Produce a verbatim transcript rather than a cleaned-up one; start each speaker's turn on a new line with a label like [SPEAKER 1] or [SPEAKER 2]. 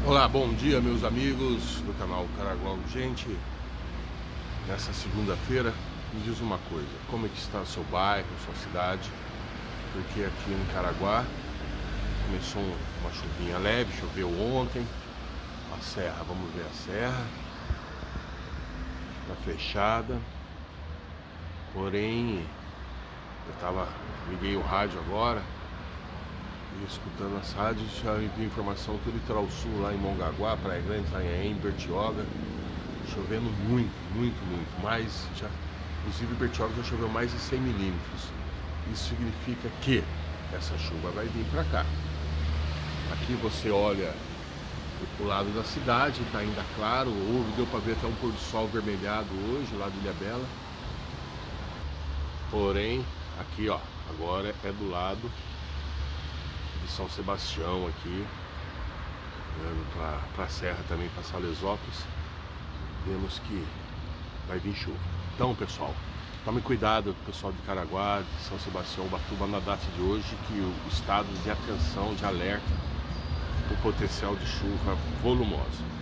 [SPEAKER 1] Olá, bom dia meus amigos do canal Caraguá Urgente. Nessa segunda-feira, me diz uma coisa, como é que está seu bairro, sua cidade? Porque aqui em Caraguá começou uma chuvinha leve, choveu ontem. A serra, vamos ver a serra, está fechada. Porém, eu tava, liguei o rádio agora e escutando as rádios, já vi informação que o litoral sul, lá em Mongaguá, Praia Grande, Itanhaém, Bertioga, chovendo muito, muito, muito. Mais, já, inclusive Bertioga já choveu mais de cem milímetros. Isso significa que essa chuva vai vir para cá. Aqui você olha o lado da cidade, está ainda claro, houve, deu para ver até um pôr do sol vermelhado hoje, lá de Ilhabela. Porém, aqui ó, agora é do lado de São Sebastião aqui, para a Serra também, para Salesópolis, vemos que vai vir chuva. Então pessoal, tome cuidado, pessoal de Caraguá, de São Sebastião, Ubatuba, na data de hoje, que o estado de atenção, de alerta, o potencial de chuva volumosa.